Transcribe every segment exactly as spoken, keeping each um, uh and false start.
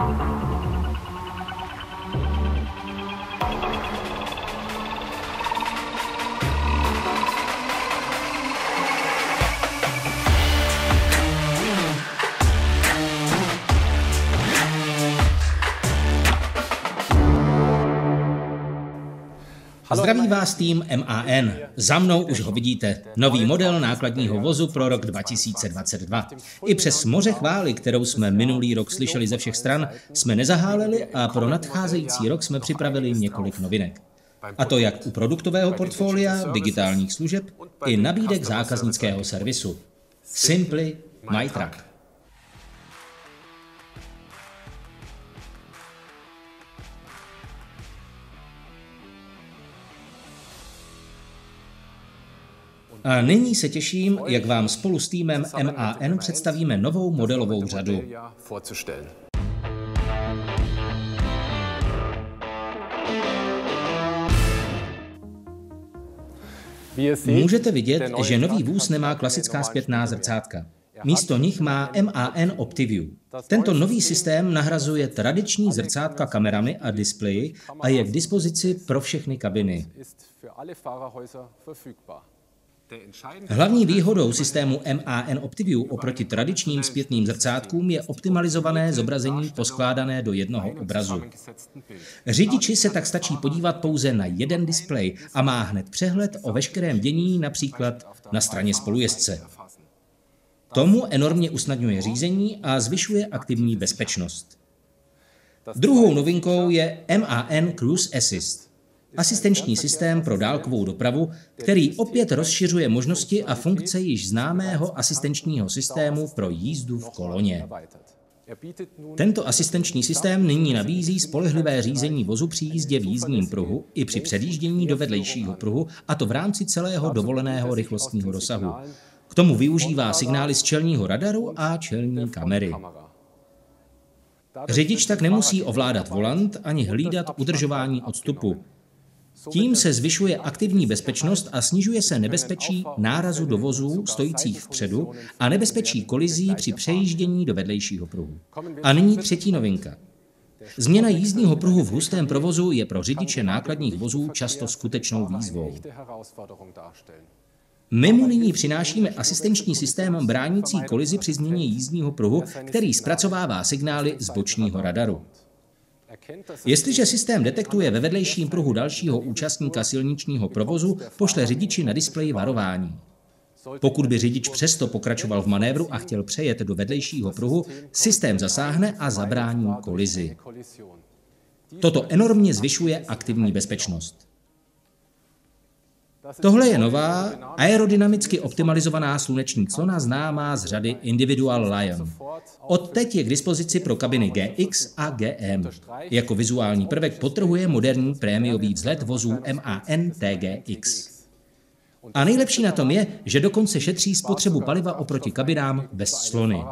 Zdraví vás tým M A N. Za mnou už ho vidíte. Nový model nákladního vozu pro rok dva tisíce dvacet dva. I přes moře chvály, kterou jsme minulý rok slyšeli ze všech stran, jsme nezaháleli a pro nadcházející rok jsme připravili několik novinek. A to jak u produktového portfolia, digitálních služeb, i nabídek zákaznického servisu. Simply My Truck. A nyní se těším, jak vám spolu s týmem M A N představíme novou modelovou řadu. Můžete vidět, že nový vůz nemá klasická zpětná zrcátka. Místo nich má M A N OptiView. Tento nový systém nahrazuje tradiční zrcátka kamerami a displeji a je k dispozici pro všechny kabiny. Hlavní výhodou systému M A N OptiView oproti tradičním zpětným zrcátkům je optimalizované zobrazení poskládané do jednoho obrazu. Řidiči se tak stačí podívat pouze na jeden displej a má hned přehled o veškerém dění, například na straně spolujezdce. Tomu enormně usnadňuje řízení a zvyšuje aktivní bezpečnost. Druhou novinkou je M A N Cruise Assist. Asistenční systém pro dálkovou dopravu, který opět rozšiřuje možnosti a funkce již známého asistenčního systému pro jízdu v koloně. Tento asistenční systém nyní nabízí spolehlivé řízení vozu při jízdě v jízdním pruhu i při předjíždění do vedlejšího pruhu, a to v rámci celého dovoleného rychlostního rozsahu. K tomu využívá signály z čelního radaru a čelní kamery. Řidič tak nemusí ovládat volant ani hlídat udržování odstupu. Tím se zvyšuje aktivní bezpečnost a snižuje se nebezpečí nárazu do vozů stojících vpředu a nebezpečí kolizí při přejíždění do vedlejšího pruhu. A nyní třetí novinka. Změna jízdního pruhu v hustém provozu je pro řidiče nákladních vozů často skutečnou výzvou. My mu nyní přinášíme asistenční systém bránící kolizi při změně jízdního pruhu, který zpracovává signály z bočního radaru. Jestliže systém detektuje ve vedlejším pruhu dalšího účastníka silničního provozu, pošle řidiči na displeji varování. Pokud by řidič přesto pokračoval v manévru a chtěl přejet do vedlejšího pruhu, systém zasáhne a zabrání kolizi. Toto enormně zvyšuje aktivní bezpečnost. Tohle je nová, aerodynamicky optimalizovaná sluneční clona známá z řady Individual Lion. Odteď je k dispozici pro kabiny G X a G M. Jako vizuální prvek podtrhuje moderní prémiový vzhled vozů M A N T G X. A nejlepší na tom je, že dokonce šetří spotřebu paliva oproti kabinám bez clony.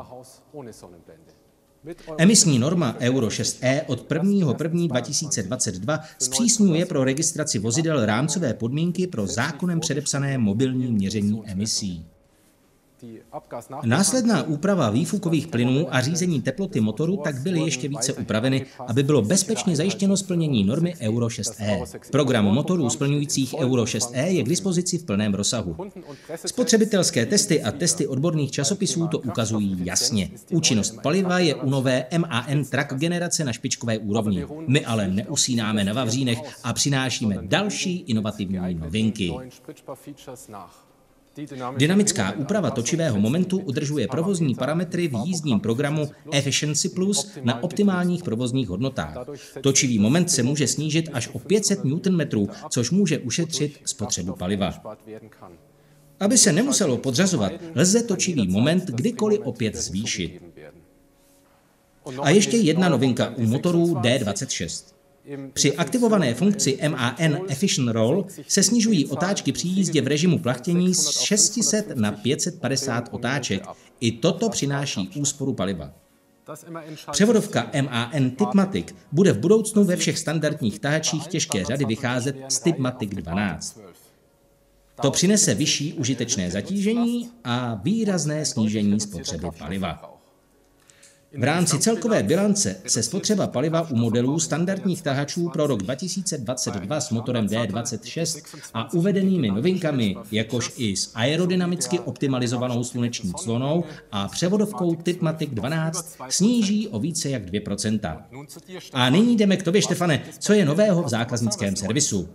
Emisní norma Euro šest E od prvního prvního dva tisíce dvacet dva zpřísňuje pro registraci vozidel rámcové podmínky pro zákonem předepsané mobilní měření emisí. Následná úprava výfukových plynů a řízení teploty motoru tak byly ještě více upraveny, aby bylo bezpečně zajištěno splnění normy Euro šest E. Program motorů splňujících Euro šest E je k dispozici v plném rozsahu. Spotřebitelské testy a testy odborných časopisů to ukazují jasně. Účinnost paliva je u nové M A N Truck generace na špičkové úrovni. My ale neusínáme na vavřínech a přinášíme další inovativní novinky. Dynamická úprava točivého momentu udržuje provozní parametry v jízdním programu Efficiency Plus na optimálních provozních hodnotách. Točivý moment se může snížit až o pět set newtonmetrů, což může ušetřit spotřebu paliva. Aby se nemuselo podřazovat, lze točivý moment kdykoliv opět zvýšit. A ještě jedna novinka u motorů D dvacet šest. Při aktivované funkci M A N Efficient Roll se snižují otáčky při jízdě v režimu plachtění z šest set na pět set padesát otáček. I toto přináší úsporu paliva. Převodovka M A N Tipmatic bude v budoucnu ve všech standardních tahačích těžké řady vycházet z Tipmatic dvanáct. To přinese vyšší užitečné zatížení a výrazné snížení spotřeby paliva. V rámci celkové bilance se spotřeba paliva u modelů standardních tahačů pro rok dva tisíce dvacet dva s motorem D dvacet šest a uvedenými novinkami, jakož i s aerodynamicky optimalizovanou sluneční clonou a převodovkou Tipmatic dvanáct, sníží o více jak dvě procenta. A nyní jdeme k tobě, Štefane, co je nového v zákaznickém servisu.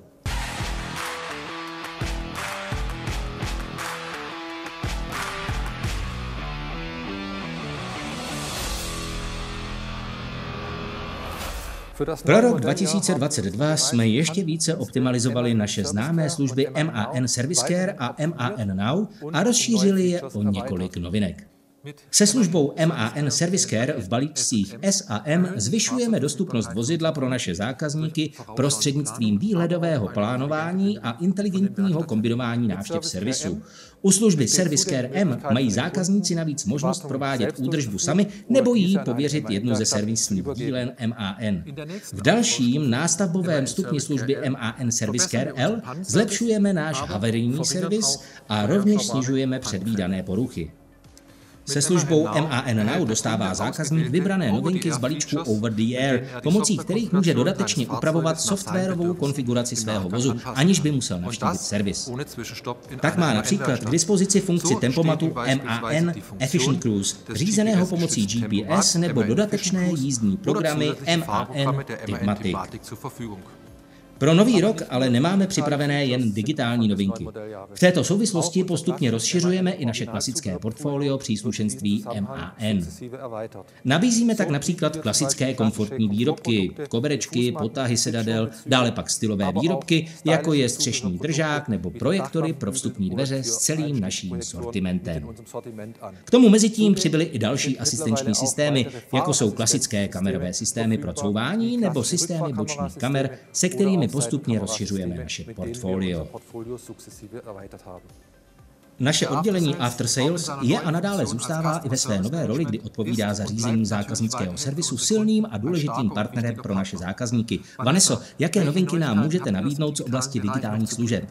Pro rok dva tisíce dvacet dva jsme ještě více optimalizovali naše známé služby M A N Service Care a M A N Now a rozšířili je o několik novinek. Se službou M A N Service Care v balíčcích S a M zvyšujeme dostupnost vozidla pro naše zákazníky prostřednictvím výhledového plánování a inteligentního kombinování návštěv servisu. U služby Service Care M mají zákazníci navíc možnost provádět údržbu sami nebo jí pověřit jednu ze servisních dílen M A N. V dalším nástavbovém stupni služby M A N Service Care L zlepšujeme náš havarijní servis a rovněž snižujeme předvídané poruchy. Se službou M A N Now dostává zákazník vybrané novinky z balíčku Over the Air, pomocí kterých může dodatečně upravovat softwarovou konfiguraci svého vozu, aniž by musel navštívit servis. Tak má například k dispozici funkci tempomatu M A N Efficient Cruise, řízeného pomocí G P S nebo dodatečné jízdní programy M A N Tipmatic. Pro nový rok ale nemáme připravené jen digitální novinky. V této souvislosti postupně rozšiřujeme i naše klasické portfolio příslušenství M A N. Nabízíme tak například klasické komfortní výrobky, koberečky, potahy sedadel, dále pak stylové výrobky, jako je střešní držák nebo projektory pro vstupní dveře s celým naším sortimentem. K tomu mezitím přibyly i další asistenční systémy, jako jsou klasické kamerové systémy pro couvání nebo systémy bočních kamer, se kterými postupně rozšiřujeme naše portfolio. Naše oddělení After Sales je a nadále zůstává i ve své nové roli, kdy odpovídá za řízení zákaznického servisu silným a důležitým partnerem pro naše zákazníky. Vaneso, jaké novinky nám můžete nabídnout z oblasti digitálních služeb?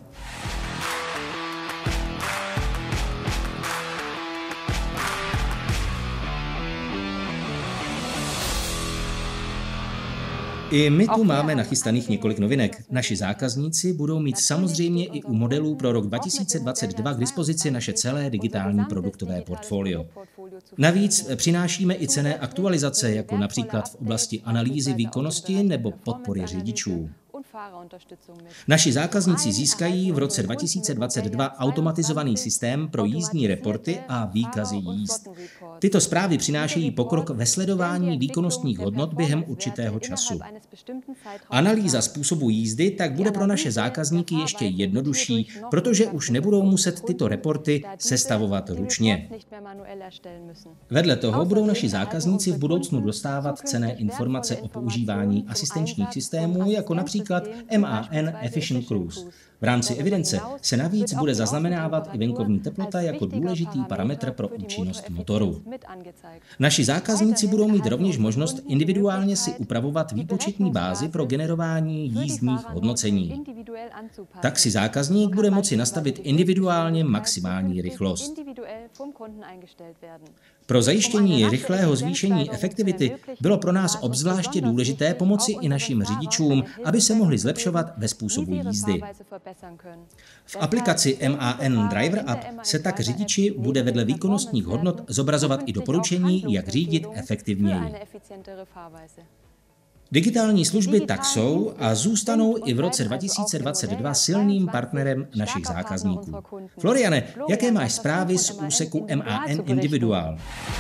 I my tu máme nachystaných několik novinek. Naši zákazníci budou mít samozřejmě i u modelů pro rok dva tisíce dvacet dva k dispozici naše celé digitální produktové portfolio. Navíc přinášíme i cenné aktualizace, jako například v oblasti analýzy výkonnosti nebo podpory řidičů. Naši zákazníci získají v roce dva tisíce dvacet dva automatizovaný systém pro jízdní reporty a výkazy jízd. Tyto zprávy přinášejí pokrok ve sledování výkonnostních hodnot během určitého času. Analýza způsobu jízdy tak bude pro naše zákazníky ještě jednodušší, protože už nebudou muset tyto reporty sestavovat ručně. Vedle toho budou naši zákazníci v budoucnu dostávat cenné informace o používání asistenčních systémů, jako například M A N Efficient Cruise. V rámci evidence se navíc bude zaznamenávat i venkovní teplota jako důležitý parametr pro účinnost motoru. Naši zákazníci budou mít rovněž možnost individuálně si upravovat výpočetní bázi pro generování jízdních hodnocení. Tak si zákazník bude moci nastavit individuálně maximální rychlost. Pro zajištění rychlého zvýšení efektivity bylo pro nás obzvláště důležité pomoci i našim řidičům, aby se mohli zlepšovat ve způsobu jízdy. V aplikaci M A N Driver App se tak řidiči bude vedle výkonnostních hodnot zobrazovat i doporučení, jak řídit efektivněji. Digitální služby tak jsou a zůstanou i v roce dva tisíce dvacet dva silným partnerem našich zákazníků. Floriane, jaké máš zprávy z úseku M A N Individual?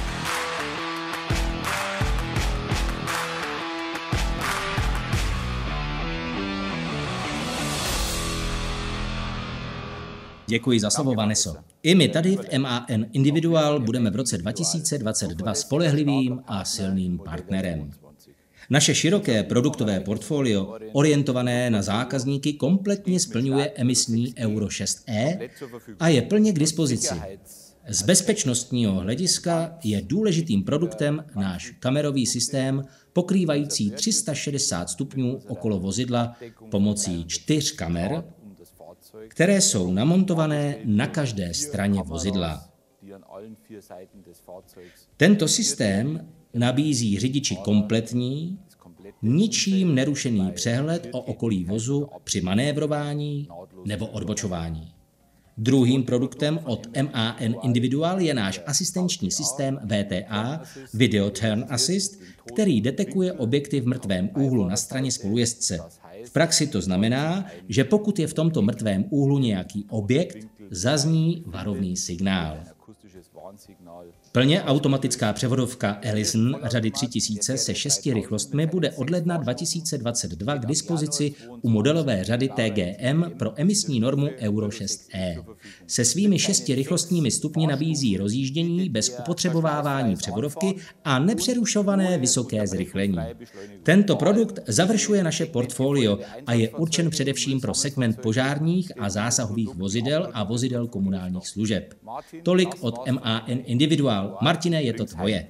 Děkuji za slovo, Vaneso. I my tady v M A N Individual budeme v roce dva tisíce dvacet dva spolehlivým a silným partnerem. Naše široké produktové portfolio, orientované na zákazníky, kompletně splňuje emisní Euro šest E a je plně k dispozici. Z bezpečnostního hlediska je důležitým produktem náš kamerový systém, pokrývající tři sta šedesát stupňů okolo vozidla pomocí čtyř kamer, které jsou namontované na každé straně vozidla. Tento systém nabízí řidiči kompletní, ničím nerušený přehled o okolí vozu při manévrování nebo odbočování. Druhým produktem od M A N Individual je náš asistenční systém V T A, Video Turn Assist, který detekuje objekty v mrtvém úhlu na straně spolujezdce. V praxi to znamená, že pokud je v tomto mrtvém úhlu nějaký objekt, zazní varovný signál. Plně automatická převodovka Allison řady tři tisíce se šesti rychlostmi bude od ledna dva tisíce dvacet dva k dispozici u modelové řady T G M pro emisní normu Euro šest E. Se svými šesti rychlostními stupni nabízí rozjíždění bez upotřebovávání převodovky a nepřerušované vysoké zrychlení. Tento produkt završuje naše portfolio a je určen především pro segment požárních a zásahových vozidel a vozidel komunálních služeb. Tolik od M A N Individual. Martine, je to tvoje.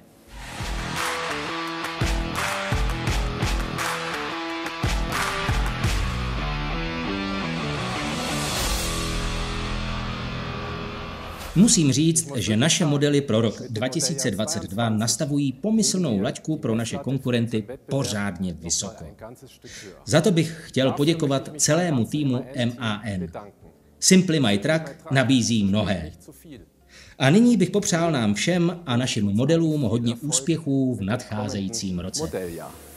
Musím říct, že naše modely pro rok dva tisíce dvacet dva nastavují pomyslnou laťku pro naše konkurenty pořádně vysoko. Za to bych chtěl poděkovat celému týmu M A N. Simply My Truck nabízí mnohé. A nyní bych popřál nám všem a našim modelům hodně úspěchů v nadcházejícím roce.